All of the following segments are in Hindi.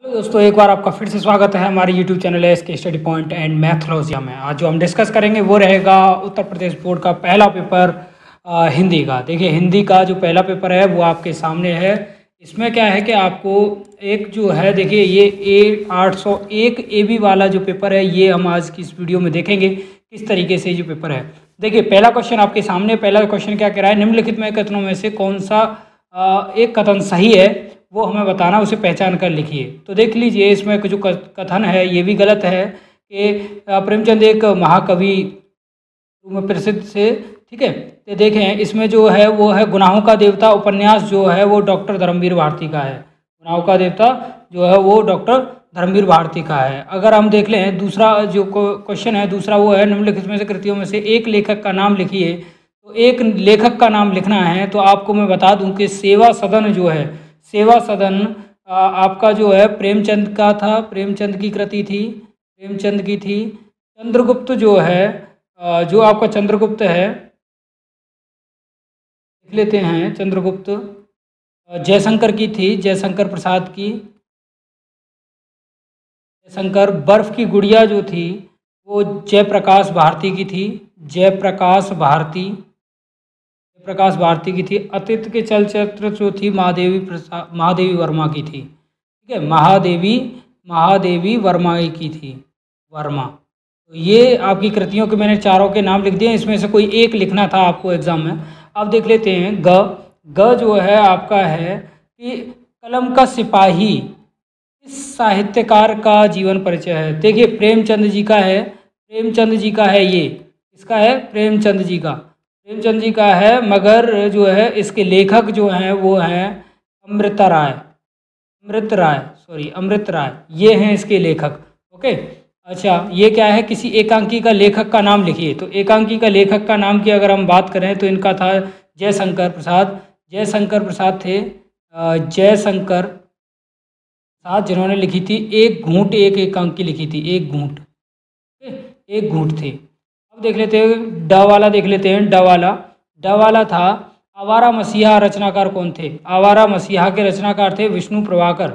हेलो दोस्तों, एक बार आपका फिर से स्वागत है हमारे YouTube channel SK study point and मैथोलॉजिया में। आज जो हम डिस्कस करेंगे वो रहेगा उत्तर प्रदेश बोर्ड का पहला पेपर हिंदी का। देखिए, हिंदी का जो पहला पेपर है वो आपके सामने है। इसमें क्या है कि आपको एक जो है, देखिए ये A801 AB वाला जो पेपर है ये हम आज की इस वीडियो में देखेंगे किस तरीके से जो पेपर है। देखिए, पहला क्वेश्चन आपके सामने। पहला क्वेश्चन क्या कह रहा है, निम्नलिखित में कथनों में से कौन सा एक कथन सही है वो हमें बताना, उसे पहचान कर लिखिए। तो देख लीजिए, इसमें जो कथन है ये भी गलत है कि प्रेमचंद एक महाकवि में प्रसिद्ध से, ठीक है। तो देखें, इसमें जो है वो है गुनाहों का देवता उपन्यास जो है वो डॉक्टर धर्मवीर भारती का है। गुनाहों का देवता जो है वो डॉक्टर धर्मवीर भारती का है। अगर हम देख लें दूसरा जो क्वेश्चन है, दूसरा वो है निम्नलिखित में से कृतियों में से एक लेखक का नाम लिखिए। तो एक लेखक का नाम लिखना है तो आपको मैं बता दूं कि सेवा सदन जो है, सेवा सदन आपका जो है प्रेमचंद का था, प्रेमचंद की कृति थी, प्रेमचंद की थी। चंद्रगुप्त जो है, जो आपका चंद्रगुप्त है, लिख लेते हैं चंद्रगुप्त, जयशंकर की थी, जयशंकर प्रसाद की, जयशंकर। बर्फ की गुड़िया जो थी वो जयप्रकाश भारती की थी, जयप्रकाश भारती, प्रकाश भारती की थी। अतीत के चलचित्र जो थी महादेवी वर्मा की थी, ठीक है, महादेवी वर्मा की थी, वर्मा। तो ये आपकी कृतियों के मैंने चारों के नाम लिख दिए, इसमें से कोई एक लिखना था आपको एग्जाम में। अब देख लेते हैं ग जो है आपका है कि कलम का सिपाही इस साहित्यकार का जीवन परिचय है। देखिए, प्रेमचंद जी का है, प्रेमचंद जी का है, ये इसका है प्रेमचंद जी का, प्रेमचंद जी का है। मगर जो है इसके लेखक जो हैं वो हैं अमृत राय, ये हैं इसके लेखक। ओके, अच्छा, ये क्या है, किसी एकांकी का लेखक का नाम लिखिए। तो एकांकी का लेखक का नाम की अगर हम बात करें तो इनका था जयशंकर प्रसाद, जयशंकर प्रसाद थे, जयशंकर प्रसाद, जिन्होंने लिखी थी एक घूंट, एक एकांकी लिखी थी, एक घूंट, एक घूंट थे। अब देख लेते हैं ड वाला, देख लेते हैं ड वाला था आवारा मसीहा। रचनाकार कौन थे? आवारा मसीहा के रचनाकार थे विष्णु प्रभाकर,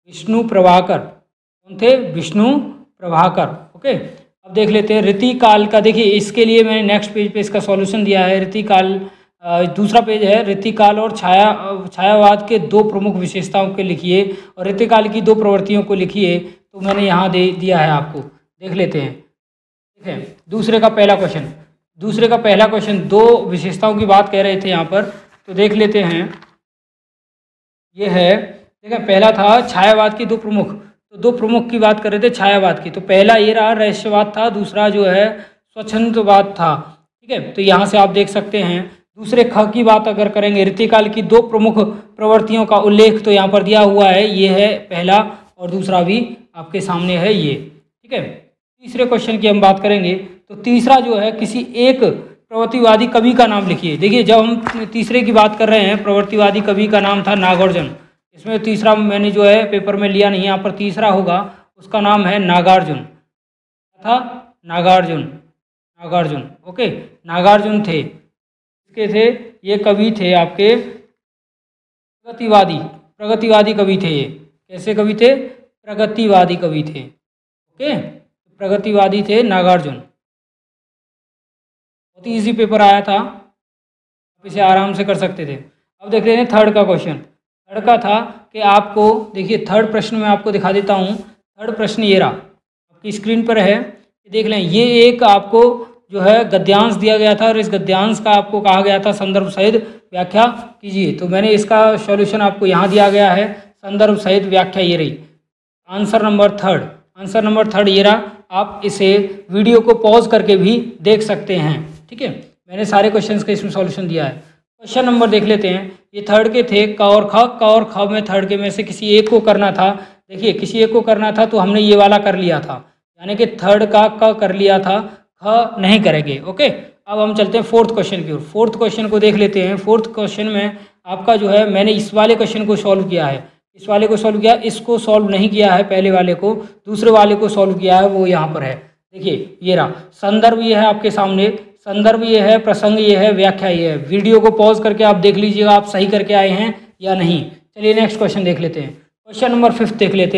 कौन थे? विष्णु प्रभाकर। ओके, अब देख लेते हैं रीतिकाल का। देखिए, इसके लिए मैंने नेक्स्ट पेज पे इसका सॉल्यूशन दिया है। रीतिकाल दूसरा पेज है। रीतिकाल और छायावाद के दो प्रमुख विशेषताओं के लिखिए और रीतिकाल की दो प्रवृत्तियों को लिखिए। तो मैंने यहाँ दे दिया है आपको, देख लेते हैं। ठीक है, दूसरे का पहला क्वेश्चन दो विशेषताओं की बात कह रहे थे यहाँ पर, तो देख लेते हैं। ये है, देखिए, पहला था छायावाद की दो प्रमुख, तो दो प्रमुख की बात कर रहे थे छायावाद की। तो पहला ये रहा रहस्यवाद था, दूसरा जो है स्वच्छंदवाद था। ठीक है, तो यहाँ से आप देख सकते हैं। दूसरे ख की बात अगर करेंगे, रीतिकाल की दो प्रमुख प्रवृत्तियों का उल्लेख तो यहाँ पर दिया हुआ है, ये है पहला, और दूसरा भी आपके सामने है ये। ठीक है, तीसरे क्वेश्चन की हम बात करेंगे तो तीसरा जो है किसी एक प्रवृत्तिवादी कवि का नाम लिखिए। देखिए, जब हम तीसरे की बात कर रहे हैं, प्रवृत्तिवादी कवि का नाम था नागार्जुन। इसमें तीसरा मैंने जो है पेपर में लिया नहीं, यहाँ पर तीसरा होगा, उसका नाम है नागार्जुन था, नागार्जुन। ओके, नागार्जुन थे, इसके थे, ये कवि थे आपके प्रगतिवादी कवि थे। ये कैसे कवि थे? प्रगतिवादी कवि थे। ओके, प्रगतिवादी थे नागार्जुन। बहुत ही ईजी पेपर आया था, आप इसे आराम से कर सकते थे। अब देख रहे हैं थर्ड का क्वेश्चन। थर्ड का था कि आपको, देखिए थर्ड प्रश्न में आपको दिखा देता हूँ। थर्ड प्रश्न ये रहा, आपकी स्क्रीन पर है, देख लें। ये एक आपको जो है गद्यांश दिया गया था और इस गद्यांश का आपको कहा गया था संदर्भ सहित व्याख्या कीजिए। तो मैंने इसका सॉल्यूशन आपको यहाँ दिया गया है, संदर्भ सहित व्याख्या ये रही। आंसर नंबर थर्ड ये रहा। आप इसे वीडियो को पॉज करके भी देख सकते हैं। ठीक है, मैंने सारे क्वेश्चंस का इसमें सॉल्यूशन दिया है। क्वेश्चन नंबर देख लेते हैं। ये थर्ड के थे क और ख में थर्ड के में से किसी एक को करना था। देखिए, किसी एक को करना था तो हमने ये वाला कर लिया था, यानी कि थर्ड का क कर लिया था, ख नहीं करेंगे। ओके, अब हम चलते हैं फोर्थ क्वेश्चन की ओर। फोर्थ क्वेश्चन को देख लेते हैं। फोर्थ क्वेश्चन में आपका जो है, मैंने इस वाले क्वेश्चन को सॉल्व किया है, इसको सॉल्व नहीं किया है, पहले वाले को, दूसरे वाले को सॉल्व किया है, वो यहाँ पर है। देखिए, ये रहा संदर्भ, ये है आपके सामने, संदर्भ ये है, प्रसंग ये है, व्याख्या ये है। वीडियो को पॉज करके आप देख लीजिएगा आप सही करके आए हैं या नहीं। चलिए नेक्स्ट क्वेश्चन देख लेते हैं। क्वेश्चन नंबर 5 देख लेते हैं।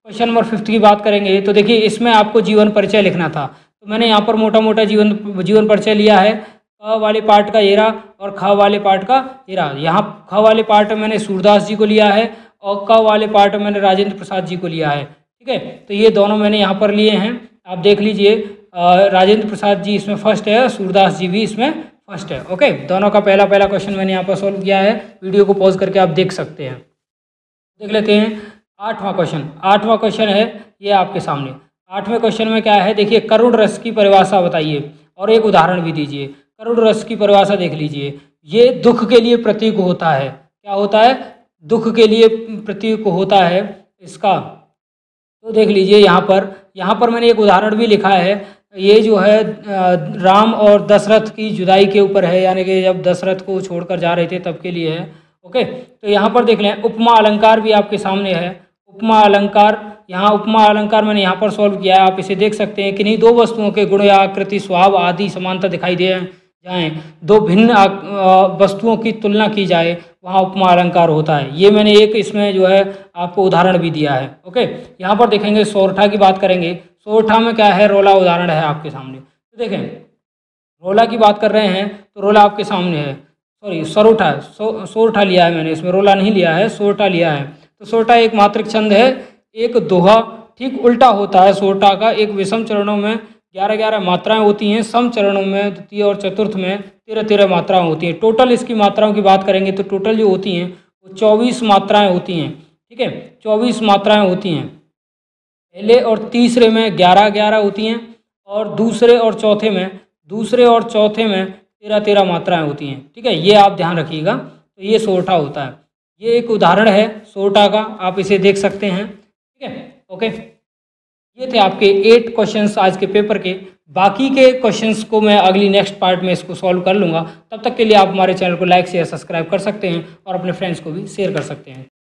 क्वेश्चन नंबर 5 की बात करेंगे तो देखिए इसमें आपको जीवन परिचय लिखना था, तो मैंने यहाँ पर मोटा मोटा जीवन परिचय लिया है। क वाले पार्ट का ये रहा और ख वाले पार्ट का ये रहा। यहाँ ख वाले पार्ट में मैंने सूरदास जी को लिया है और क वाले पार्ट में मैंने राजेंद्र प्रसाद जी को लिया है। ठीक है, तो ये दोनों मैंने यहाँ पर लिए हैं, आप देख लीजिए। राजेंद्र प्रसाद जी इसमें फर्स्ट है, सूरदास जी भी इसमें फर्स्ट है। ओके, दोनों का पहला पहला क्वेश्चन मैंने यहाँ पर सॉल्व किया है। वीडियो को पॉज करके आप देख सकते हैं। देख लेते हैं 8वां क्वेश्चन। 8वां क्वेश्चन है ये आपके सामने। 8वें क्वेश्चन में क्या है, देखिए करुण रस की परिभाषा बताइए और एक उदाहरण भी दीजिए। करुण रस की परिभाषा देख लीजिए, ये दुख के लिए प्रतीक होता है। क्या होता है? दुख के लिए प्रतीक होता है इसका। तो देख लीजिए यहाँ पर मैंने एक उदाहरण भी लिखा है। ये जो है राम और दशरथ की जुदाई के ऊपर है, यानी कि जब दशरथ को छोड़कर जा रहे थे तब के लिए है। ओके, तो यहाँ पर देख लें, उपमा अलंकार भी आपके सामने है। उपमा अलंकार, यहाँ उपमा अलंकार मैंने यहाँ पर सॉल्व किया है, आप इसे देख सकते हैं। किन्हीं दो वस्तुओं के गुण या आकृति, स्वभाव आदि समानता दिखाई दे जाएं, दो भिन्न वस्तुओं की तुलना की जाए, वहाँ उपमा अलंकार होता है। ये मैंने एक इसमें जो है आपको उदाहरण भी दिया है। ओके, यहाँ पर देखेंगे सोरठा की बात करेंगे। सोरठा में क्या है, रोला उदाहरण है आपके सामने। तो देखें, रोला की बात कर रहे हैं तो रोला आपके सामने है। सॉरी, सोरठा, सोरठा लिया है मैंने, इसमें रोला नहीं लिया है, सोरठा लिया है। तो सोरठा एक मात्रिक छंद है, एक दोहा। ठीक उल्टा होता है सोरठा का। एक विषम चरणों में 11-11 मात्राएं होती हैं, सम चरणों में द्वितीय और चतुर्थ में 13-13 मात्राएं होती हैं। टोटल इसकी मात्राओं की बात करेंगे तो टोटल जो होती हैं वो 24 मात्राएं होती हैं। ठीक है, 24 मात्राएं होती हैं। पहले और तीसरे में 11-11 होती हैं और दूसरे और चौथे में 13-13 मात्राएं होती हैं। ठीक है, ये आप ध्यान रखिएगा। तो ये सोरठा होता है। ये एक उदाहरण है सोरठा का, आप इसे देख सकते हैं। ठीक है, ओके, ये थे आपके 8 क्वेश्चंस आज के पेपर के। बाकी के क्वेश्चंस को मैं अगली नेक्स्ट पार्ट में इसको सॉल्व कर लूँगा। तब तक के लिए आप हमारे चैनल को लाइक शेयर सब्सक्राइब कर सकते हैं और अपने फ्रेंड्स को भी शेयर कर सकते हैं।